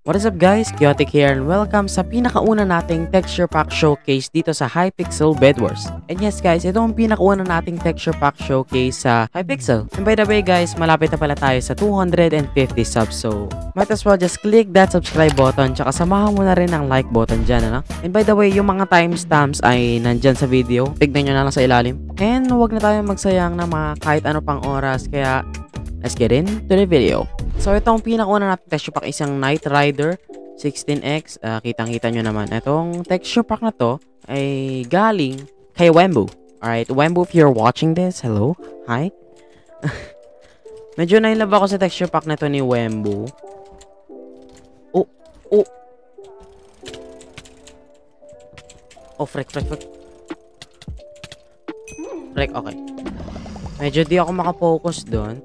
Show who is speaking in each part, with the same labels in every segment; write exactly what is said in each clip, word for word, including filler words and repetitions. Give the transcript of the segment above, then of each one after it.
Speaker 1: What is up guys? Chaotic here and welcome sa pinakauna nating texture pack showcase dito sa Hypixel Bed Wars. And yes guys, ito ang pinakauna nating texture pack showcase sa Hypixel. And by the way guys, malapit na pala tayo sa two hundred fifty subs. So, might as well just click that subscribe button tsaka samahan mo na rin ang like button dyan, ano? And by the way, yung mga timestamps ay nandyan sa video. Tignan nyo na lang sa ilalim. And huwag na tayo magsayang na mga kahit ano pang oras. Kaya, let's get into the video. So, itong pinakauna natin texture pack isang Knight Rider sixteen X. Uh, kitang-kita nyo naman. Itong texture pack na to ay galing kay Wembu. Alright, Wembu, if you're watching this, hello? Hi? Medyo nailove ako sa texture pack na to ni Wembu. Oh, oh. Oh, frick, frick, frick. Frick, okay. Medyo di ako makapokus doon.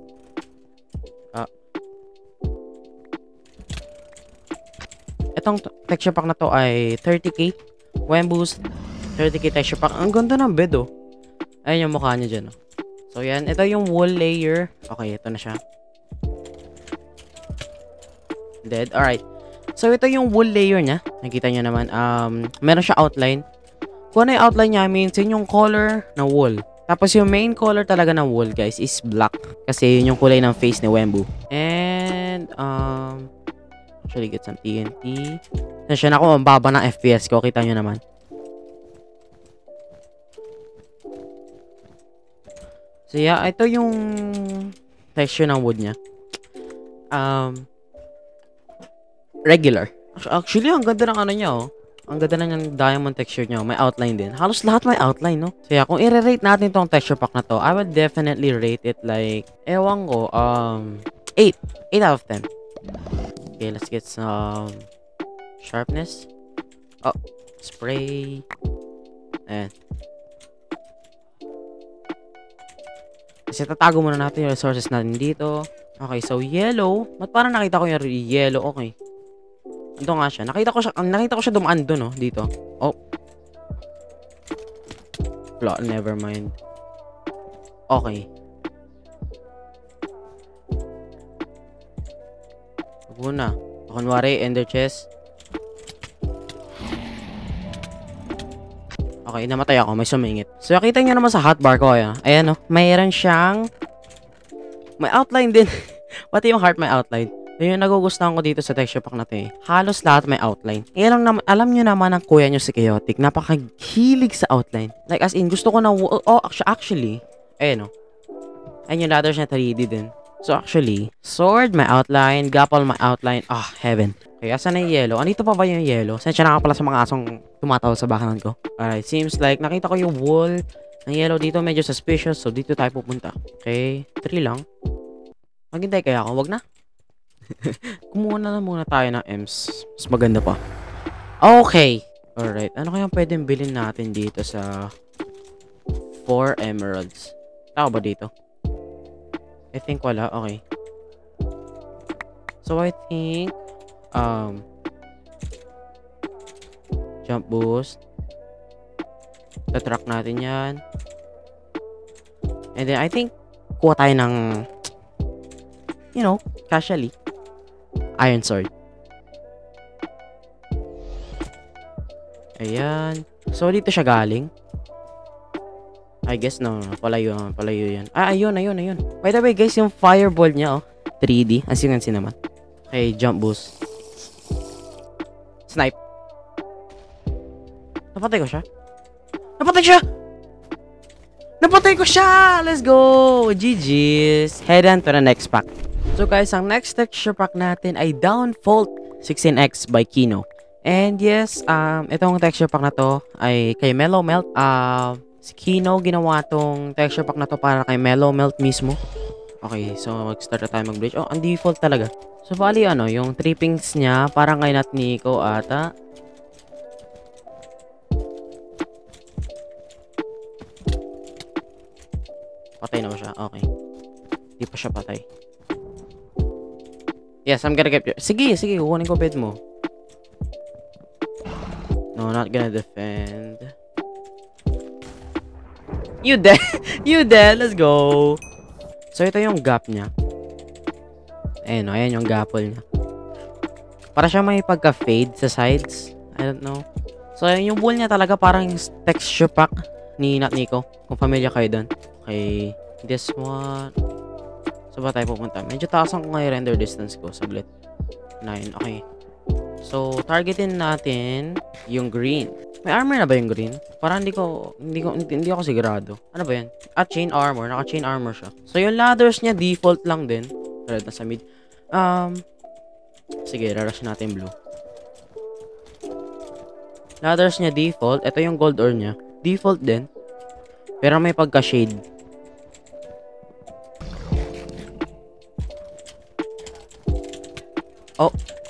Speaker 1: Itong texture pack na to ay thirty K. Wembu's thirty K texture pack. Ang ganda ng bed, oh. Ayan yung mukha niya dyan, oh. So, yan. Ito yung wool layer. Okay, ito na siya. Dead. Alright. So, ito yung wool layer niya. Nakita nyo naman. Um, meron siya outline. Kung ano yung outline niya, means yun yung color ng wool. Tapos, yung main color talaga ng wool, guys, is black. Kasi yun yung kulay ng face ni Wembu. And, um... actually get some T N T. Nasya na ako, ang baba ng F P S ko. Kita nyo naman. So yeah, ito yung texture ng wood niya. Um, regular. Actually, ang ganda ng ano niya, oh. Ang ganda na ng diamond texture niya. May outline din. Halos lahat may outline, no? So yeah, kung i-rate natin tong texture pack na to, I would definitely rate it like, ewan ko, um, eight. eight out of ten. Okay, let's get some sharpness. Oh, spray. Ayan. Kasi tatago muna natin yung resources natin dito. Okay, so yellow. Ba't parang nakita ko yung yellow? Okay. Ito nga siya. Nakita ko siya, nakita ko siya dumaan doon, no? Dito. Oh. Wala, never mind. Okay. Una. Kunwari, ender chest. Okay, namatay ako. May sumingit. So, nakita nyo naman sa hotbar ko. Ayan, ayan no? Mayroon siyang may outline din. Pati yung heart may outline. Yun yung nagugustuhan ko dito sa texture pack na to eh. Halos lahat may outline. Ayan lang, alam nyo naman ang kuya nyo si Chaotic. Napakahilig sa outline. Like as in, gusto ko na, oh, actually, ayan no? Ayan yung ladders na three D din. So actually, sword, my outline, gapple, my outline. Ah, oh, heaven. Kaya saan na yung yellow? Andito pa ba yung yellow? Sensya na ka pala sa mga asong tumatawa sa bakanan ko. Alright, seems like nakita ko yung wall ng yellow dito. Medyo suspicious. So dito tayo pupunta. Okay, three lang. Maghintay kaya ako. Wag na. Kumuha na muna tayo ng M's. Mas maganda pa. Okay. Alright, ano kaya pwedeng bilhin natin dito sa four emeralds? Tao ba dito? I think wala. Okay. So, I think um jump boost. Tatrack natin yan. And then, I think kuha tayo ng you know, casually iron sword. Ayan. So, dito siya galing. I guess no, no, palayo, palayo yan. Ah, ayun, ayun, ayun. By the way, guys, yung fireball niya, oh, three D. As you can see naman. Okay, jump boost. Snipe. Napatay ko siya. Napatay siya! Napatay ko siya! Let's go! G G's. Head on to the next pack. So, guys, ang next texture pack natin ay Downfall sixteen X by Kino. And yes, um, itong texture pack na to ay kay Mellow Melt. Um, uh, si Kino ginawa tong texture pack na to para kay Mellow Melt mismo. Okay, so mag-start na tayo mag-bleach. Oh, ang default talaga. So, bali ano, yung trippings niya parang kay Nat Nico ata. Patay na ba siya? Okay. Hindi pa siya patay. Yes, I'm gonna get you. Sige, sige, kukunin ko bed mo. No, not gonna defend. You dead. You dead. Let's go. So, ito yung gap niya. Ayan o. Ayan yung gapple niya. Para siya may pagka-fade sa sides. I don't know. So, yung wool niya talaga parang texture pack ni Not Nico. Kung familiar kayo dun. Okay. This one. So, ba tayo pupunta? Medyo taasan ko nga yung render distance ko. Saglit. nine. Okay. So, targetin natin yung green. May armor na ba yung green? Parang hindi ko, hindi ko, hindi, hindi ako sigurado. Ano ba yan? At chain armor. Naka-chain armor siya. So, yung ladders niya, default lang din. Red na sa mid. Um, sige, rarush natin blue. Ladders niya, default. Ito yung gold ore niya. Default din. Pero may pagka-shade. Oh.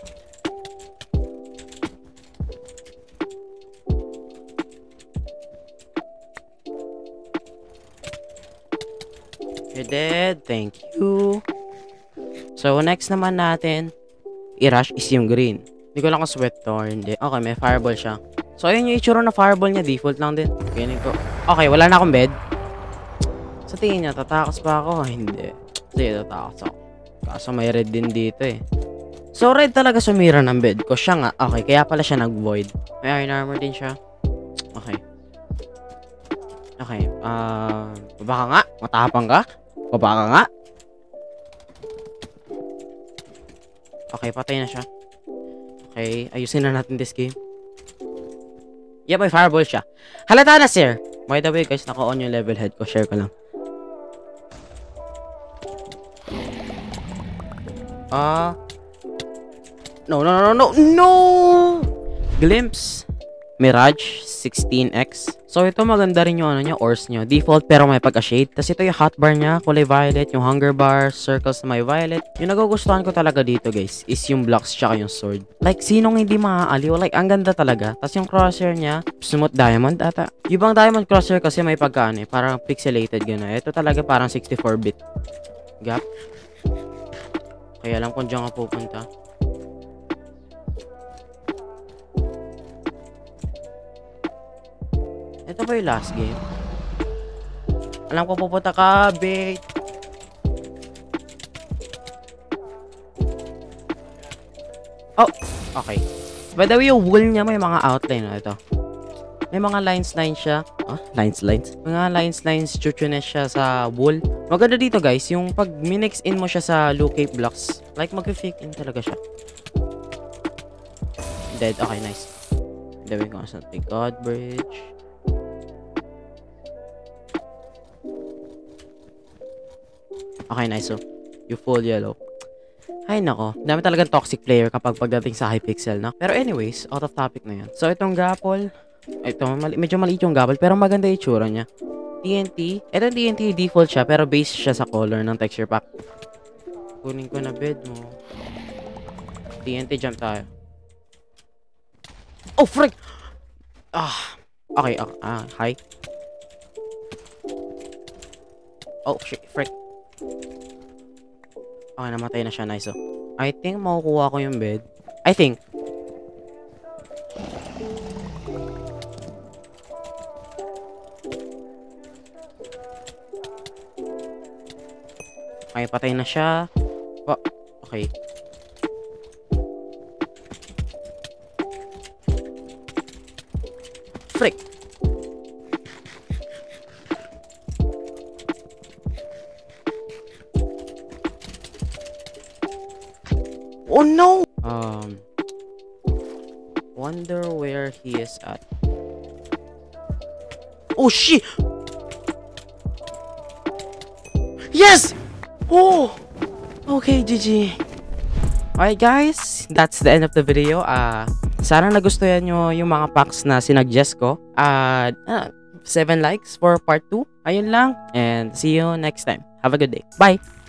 Speaker 1: You're dead. Thank you. So, next naman natin, i-rush is yung green. Hindi ko lang kung sweat to or hindi. Okay, may fireball siya. So, ayun yung itsura na fireball niya. Default lang din. Ganyan ko. Okay, wala na akong bed. Sa tingin niya, tatakas pa ako? Hindi. Sige, tatakas ako. Kaso may red din dito eh. So, red talaga sumira ng bed ko. Siya nga. Okay, kaya pala siya nag-void. May iron armor din siya. Okay. Okay. Uh, baba ka nga. Matapang ka. Baba ka nga. Okay, patay na siya. Okay, ayusin na natin this game. Yeah, may fireball siya. Halata na, sir. By the way, guys, naka-on yung level head ko. Share ko lang. Ah... Uh, No, no, no, no, no! Glimpse. Mirage sixteen X. So, ito maganda rin yung ano niya, ores niya. Default pero may pagka-shade. Tapos ito yung hotbar niya, kulay violet. Yung hunger bar, circles na may violet. Yung nagugustuhan ko talaga dito, guys, is yung blocks tsaka yung sword. Like, sinong hindi maaaliw? Like, ang ganda talaga. Tapos yung crosshair niya, smooth diamond ata. Yung bang diamond crosshair kasi may pagka ano eh, parang pixelated gano'n. Ito talaga parang sixty-four bit. Gap. Kaya alam kung dyan ka pupunta. Ito ba yung last game? Alam ko pupunta ka, bait. Oh, okay. By the way, yung wool niya may mga outline. Oh, ito. May mga lines lines siya. Ah, lines lines. Mga lines lines chuchunes siya sa wool. Maganda dito, guys, yung pag minix in mo siya sa low cape blocks. Like mag-fake in talaga siya. Dead. Okay, nice. Dawin ko sa God Bridge. Okay, nice. So, you full yellow. Ay, nako. Dami talagang toxic player kapag pagdating sa Hypixel, no? Pero anyways, out of topic na yan. So, itong gapol. Ito, mali medyo maliit yung gapol, pero maganda yung itsura niya. T N T. Ito T N T, default siya, pero base siya sa color ng texture pack. Kunin ko na bed mo. T N T, jump tayo. Oh, frick! Ah. Okay, okay. Ah, hi. Oh, shit, frick. Okay, namatay na siya. Nice, oh. I think makukuha ko yung bed. I think. Okay, patay na siya. Oh, okay. Frick. Oh no! Um, wonder where he is at. Oh shit! Yes! Oh! Okay, G G. Alright guys, that's the end of the video. Ah, uh, sana nagustuhan nyo yung mga packs na sinadjust ko. Uh, uh, seven likes for part two. Ayun lang. And see you next time. Have a good day. Bye!